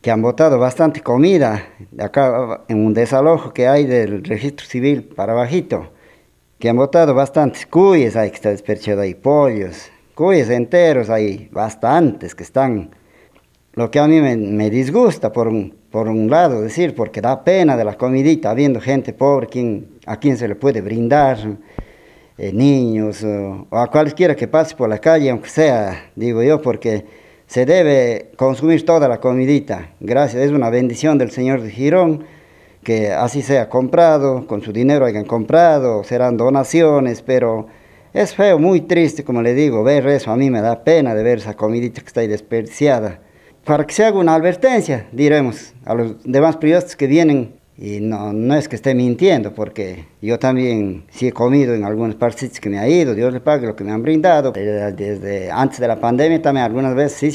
que han botado bastante comida de acá en un desalojo que hay del registro civil para bajito, que han botado bastantes cuyes, hay que está desperdiciado ahí, pollos, cuyes enteros hay bastantes que están. Lo que a mí me disgusta por un lado decir, porque da pena de la comidita, habiendo gente pobre a quien se le puede brindar, niños o a cualquiera que pase por la calle, aunque sea, digo yo, porque se debe consumir toda la comidita. Gracias, es una bendición del Señor de Girón, que así sea comprado, con su dinero hayan comprado, serán donaciones, pero es feo, muy triste, como le digo, ver eso. A mí me da pena de ver esa comidita que está ahí desperdiciada. Para que se haga una advertencia, diremos, a los demás periodistas que vienen, y no es que esté mintiendo, porque yo también sí he comido en algunos partes que me ha ido, Dios le pague lo que me han brindado. Desde antes de la pandemia también algunas veces sí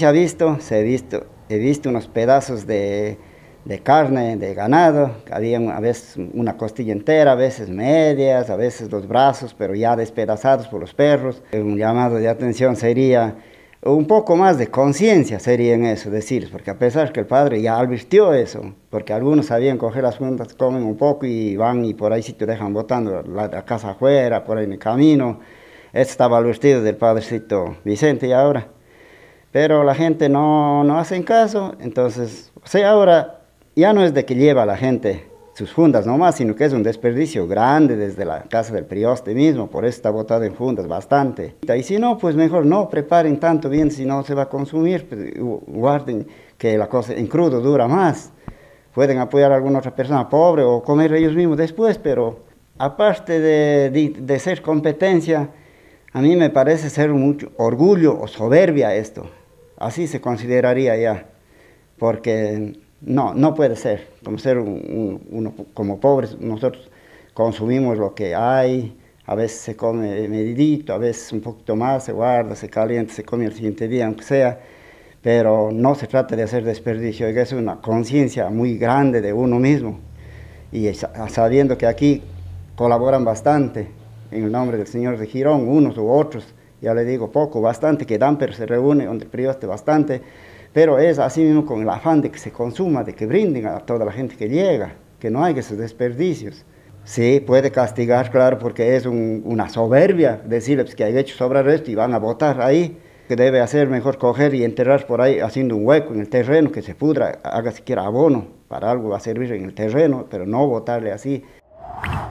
he visto unos pedazos de carne, de ganado, había a veces una costilla entera, a veces medias, a veces los brazos, pero ya despedazados por los perros. Un llamado de atención sería un poco más de conciencia sería en eso, decir, porque a pesar que el padre ya advirtió eso, porque algunos sabían coger las frutas, comen un poco y van y por ahí sí te dejan botando la casa afuera, por ahí en el camino. Esto estaba advertido del padrecito Vicente y ahora. Pero la gente no hace caso, entonces, o sea, ahora ya no es de que lleva a la gente sus fundas nomás, sino que es un desperdicio grande desde la casa del prioste mismo, por eso está botado en fundas bastante. Y si no, pues mejor no preparen tanto bien, si no se va a consumir, pues, guarden que la cosa en crudo dura más. Pueden apoyar a alguna otra persona pobre o comer ellos mismos después, pero aparte de ser competencia, a mí me parece ser mucho orgullo o soberbia esto. Así se consideraría ya, porque no puede ser. Como ser uno como pobres, nosotros consumimos lo que hay, a veces se come medidito, a veces un poquito más, se guarda, se calienta, se come el siguiente día, aunque sea, pero no se trata de hacer desperdicio, es una conciencia muy grande de uno mismo, y sabiendo que aquí colaboran bastante, en el nombre del Señor de Girón, unos u otros, ya le digo poco, bastante que dan, pero se reúne donde el prioste bastante, pero es así mismo con el afán de que se consuma, de que brinden a toda la gente que llega, que no haya esos desperdicios. Sí, puede castigar, claro, porque es una soberbia decirles que hay hecho sobrar esto y van a botar ahí, que debe hacer mejor coger y enterrar por ahí haciendo un hueco en el terreno, que se pudra, haga siquiera abono, para algo va a servir en el terreno, pero no botarle así.